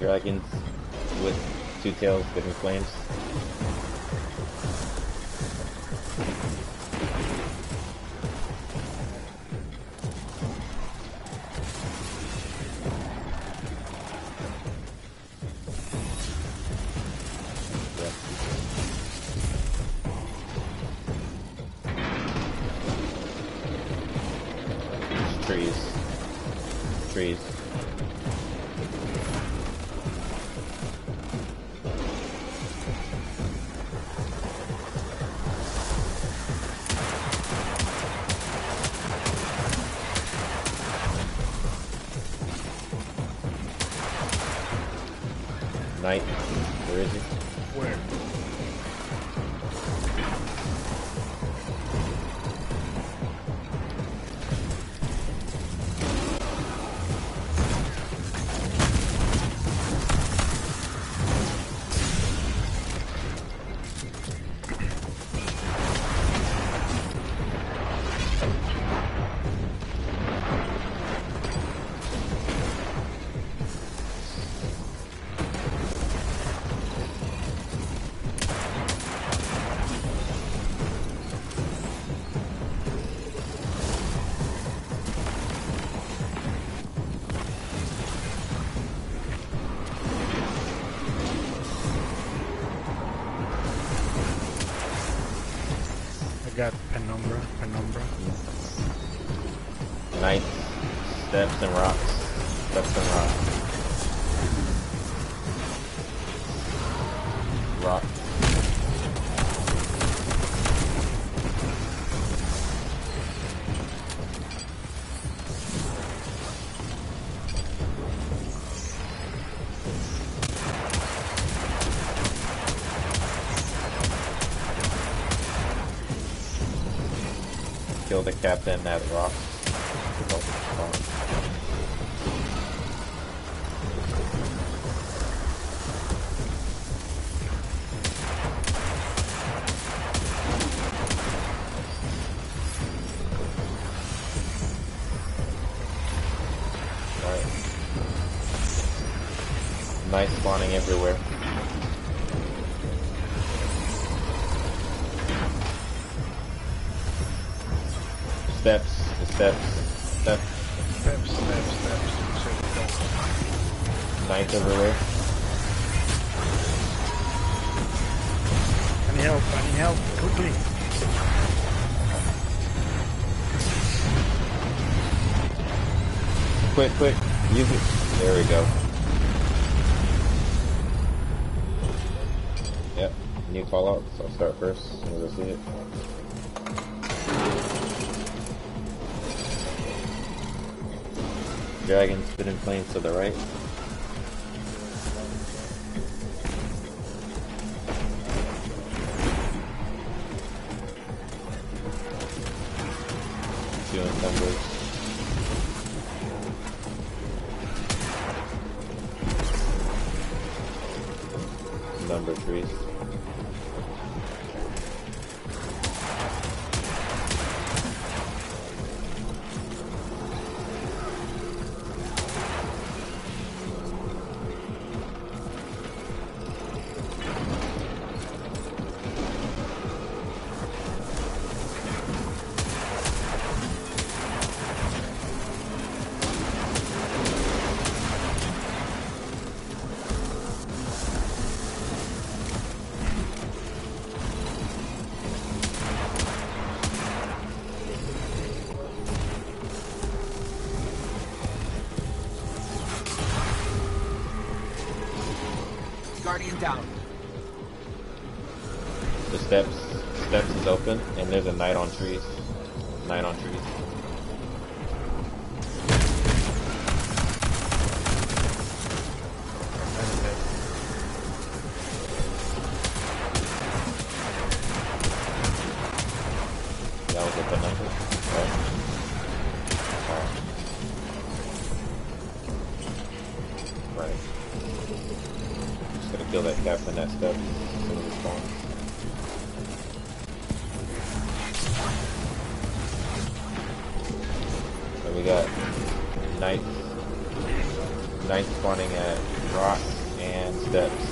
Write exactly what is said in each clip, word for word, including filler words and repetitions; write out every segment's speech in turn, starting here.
Dragons with two tails, giving flames. Trees. Trees. Knight. Where is he? Where? Got penumbra, penumbra. Knights, steps and rocks. Steps and rocks. Rock. Kill the captain at rock. Alright. Knights spawning everywhere. Steps, the steps, steps. Steps, steps, steps. Knights everywhere. I need help, I need help, quickly. Quick, quick, use it. There we go. Yep, new call out, so I'll start first, as soon as I see it. Dragon spinning planes to the right. Two encumbered. Number trees. Guardian down. The steps, steps is open, and there's a knight on trees. Knight on trees. That was a penumbra, right? Right. Right. Just gonna kill that captain that step as soon as it spawns. So we got knights, knights spawning at rock, and steps.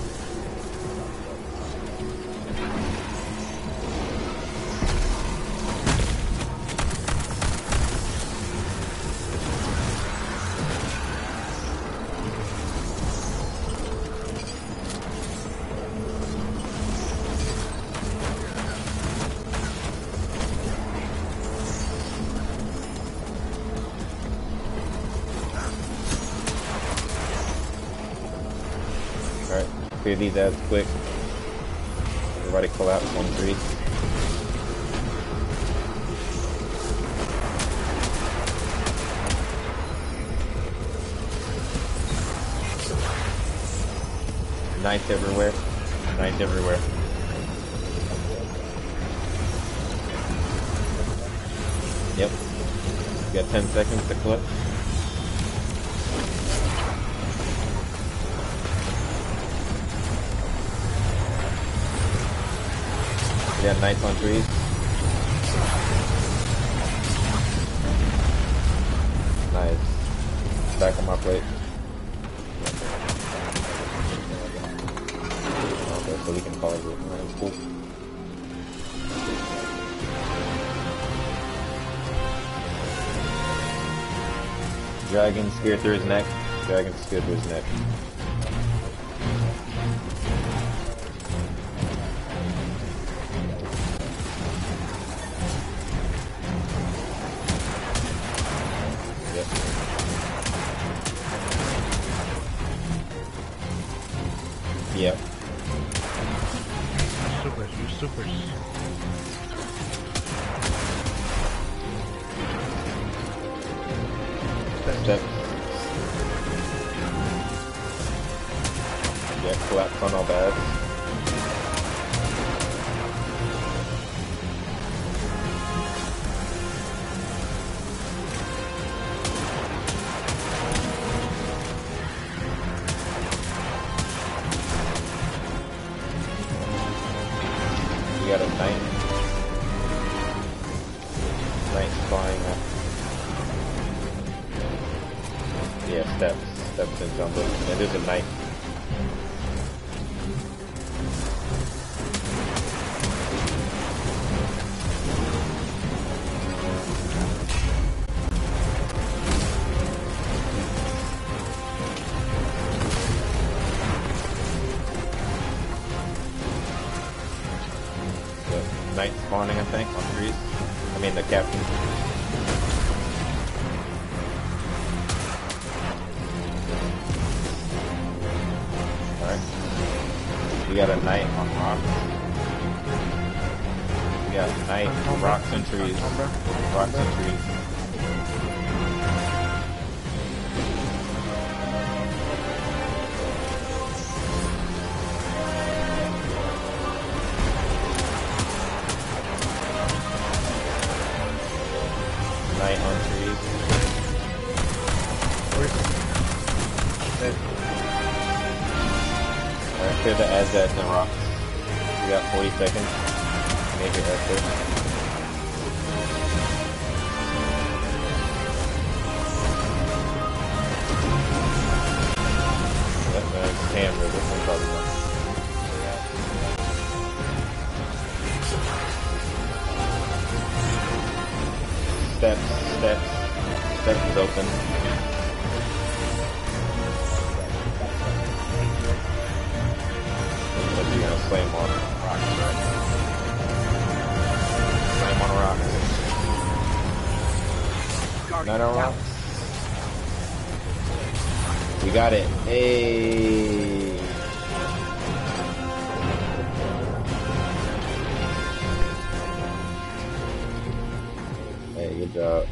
Alright, clear these ads quick. Everybody collapse on three. Knights everywhere. Knights everywhere. Yep. You got ten seconds to clip. We got knights on trees. Nice. Back on my plate. Okay, so we can follow it. Alright, cool. Dragon spear through his neck. Dragon spear through his neck. Yep. Supers, use supers. Step. Yeah, collapse on all bad. You got a knight. Knight flying up. Yeah, steps. Steps and jumbo. And there's a knight. Knight spawning, I think, on trees. I mean, the captain. Alright. We got a knight on rocks. We got a knight on rocks and trees. Rocks and trees. Knight on trees. Alright, clear the Azad and rocks. We got forty seconds. Make it effort. Yep, that's hammer. This one's probably not. Steps, steps, steps is open. But you're gonna slam on rocks, right? Slam on rocks. Not on rocks. We got it. Hey. Hey, good job.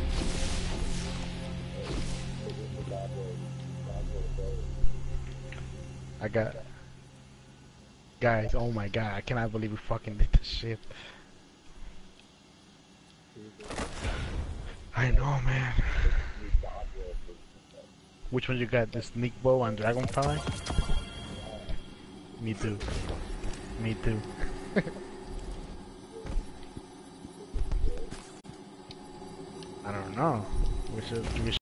I got... Guys, oh my god, I cannot believe we fucking did this shit. I know, man. Which one you got? The sneak bow and dragonfly? Me too. Me too. I don't know. We should. We should